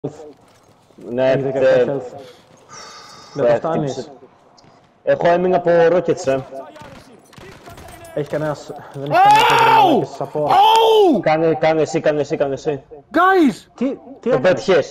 Ναι, δεν το φτάνεις. Έχω έμεινε από Rockets, Έχει κανένας... Δεν έχει κανένας support. Κάνε εσύ. Guys! Τι Το πέτυχες.